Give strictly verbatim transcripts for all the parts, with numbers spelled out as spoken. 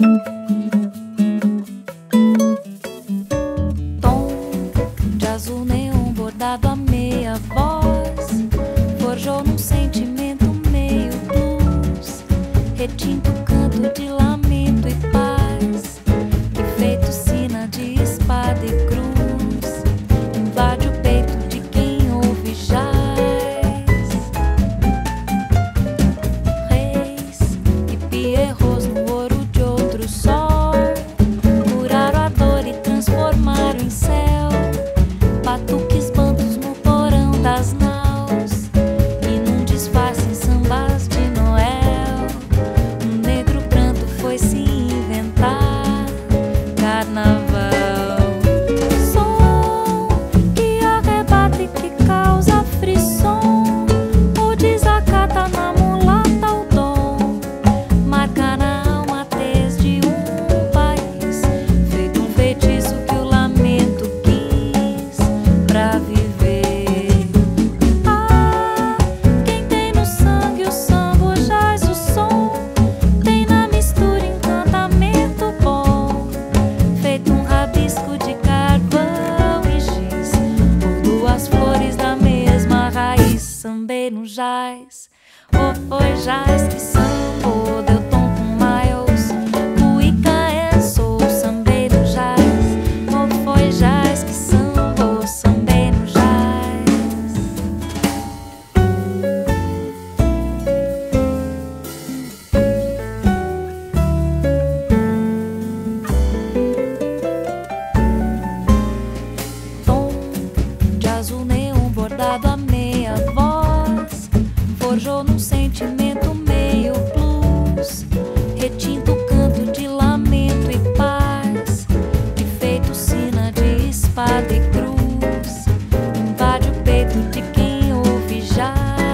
Tom de azul neon bordado a meia voz forjou num sentimento meio blues, retinto canto de lamento e paz, que feito sina de espada e cruz, invade o peito de quem ouve jaz. Reis e pierrots no ouro de outro sol curaram a dor e transformaram em céu batuques bandos no porão das naus, e num disfarce em sambas de Noel um negro pranto foi se inventar carnaval. Som que arrebata e que causa frisson, ou desacata na mulata o dom, marca na alma a tez de um país, feito um feitiço que o lamento quis pra viver. Ah, quem tem no sangue o samba, o jazz, o som, tem na mistura encantamento bom, feito um rabisco de carvão e giz, por duas flores da mesma raiz. Sambei no jazz, ou foi jazz que sambou, deu tom com Miles, cuíca é soul. Sambei no jazz, ou foi jazz que sambou, sambei no jazz. Tom de azul neon bordado a meia voz forjou num sentimento meio blues, retinto canto de lamento e paz, de feito sina de espada e cruz, invade o peito de quem ouve jazz.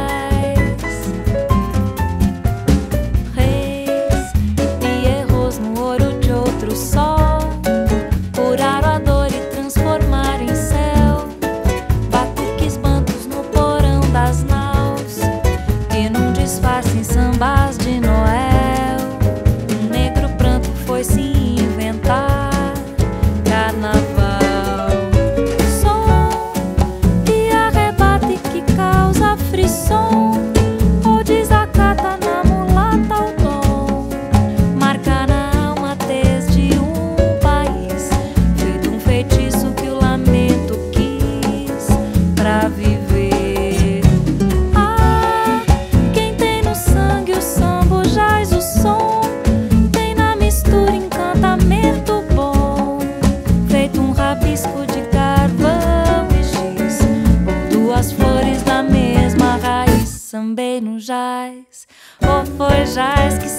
Reis e pierrots no ouro de outro sol curaram a dor e transformaram em céu batuques bandos no porão das naus, e num disfarce em sambas de Noel um negro pranto foi se inventar carnaval. Som que arrebata e que causa frisson, ou desacata na mulata o dom, marca na alma a tez de um país, feito um feitiço que o lamento quis pra viver. Ah, quem tem no sangue o samba, o jazz, o som, tem na mistura encantamento bom, feito um rabisco de carvão e giz, por duas flores da mesma raiz. Sambei no jazz, ou foi jazz que